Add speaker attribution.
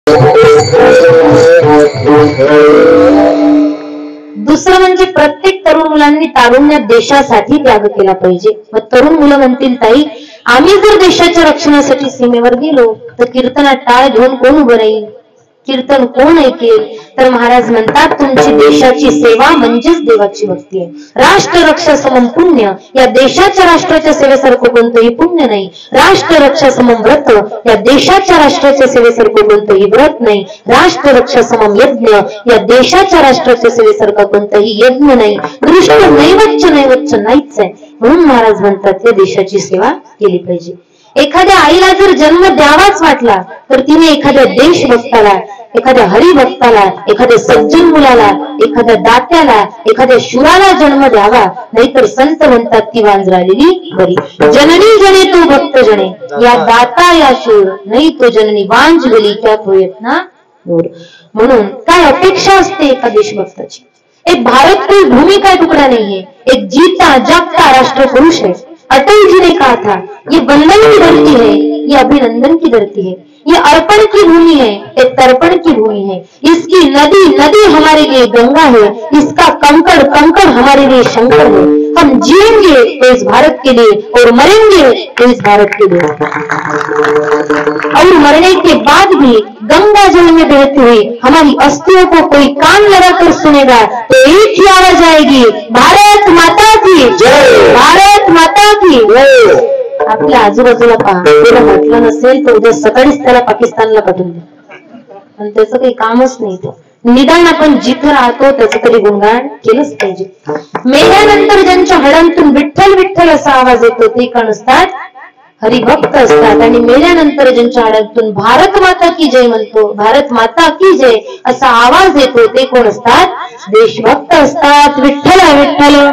Speaker 1: दुसरं म्हणजे प्रत्येक तरुण मुलांनी तारुण्यात देशासाठी त्याग केला पाहिजे. मग तरुण मुलं म्हणतील, ताई आम्ही जर देशाच्या रक्षणासाठी सीमेवर गेलो तर कीर्तनात टाळ घेऊन कोण उभं राहील, कीर्तन कोण ऐकेल? तर महाराज म्हणतात, तुमची देशाची सेवा म्हणजेच देवाची भक्ती आहे. राष्ट्र रक्षा समम पुण्य, या देशाच्या राष्ट्राच्या सेवेसारखं कोणतंही पुण्य नाही. राष्ट्र रक्षा समम व्रत, या देशाच्या राष्ट्राच्या सेवेसारखं कोणतंही व्रत नाही. राष्ट्र रक्षा समम यज्ञ, या देशाच्या राष्ट्राच्या सेवेसारखा कोणताही यज्ञ नाही. दृष्ट नैवच्य नाहीच आहे. म्हणून महाराज म्हणतात, त्या देशाची सेवा केली पाहिजे. एखाद्या आईला जर जन्म द्यावाच वाटला तर तिने एखाद्या देशभक्ताला, एखाद्या हरिभक्ताला, एखाद्या सज्जन मुलाला, एखाद्या दात्याला, एखाद्या शूराला जन्म द्यावा. नाहीतर संत म्हणतात, ती वांजरालेली बरी. जननी जने तो भक्त जने, या दाता या शूर, नाही तो जननी वांज गेली क्या तो यत्ना दूर. म्हणून काय अपेक्षा असते एका देशभक्ताची? एक भारत कोई भूमि का तुकडा नाहीये, एक जीता जागता राष्ट्र पुरुष है. अटल जी ने कहा था, ये वंदन की धरती है, ये अभिनंदन की धरती है, ये अर्पण की भूमि है, ये तर्पण की भूमि है. इसकी नदी नदी हमारे लिए गंगा है, इसका कंकड़ कंकड़ हमारे लिए शंकर है. हम जिएंगे तो इस भारत के लिए और मरेंगे तो इस भारत के लिए. और मरने के बाद भी गंगा जल में बहती हुई हमारी अस्थियों को कोई कान लगाकर सुनेगा तो एक ही आवाज आएगी, भारत माता की जय, भारत माता की जय. आपल्या आजूबाजूला पहा, त्याला म्हटलं नसेल तर उद्या सकाळीच त्याला पाकिस्तानला पाठवून द्या, आणि त्याचं काही कामच नाही. तो निदान आपण जिथं राहतो त्याचं तरी गुणगान केलंच पाहिजे. मेल्यानंतर ज्यांच्या हडांतून विठ्ठल विठ्ठल असा आवाज येतो ते कोण असतात? हरिभक्त असतात. आणि मेल्यानंतर ज्यांच्या हडांतून भारत माता की जय म्हणतो, भारत माता की जय असा आवाज येतो ते कोण असतात? देशभक्त असतात. विठ्ठल विठ्ठल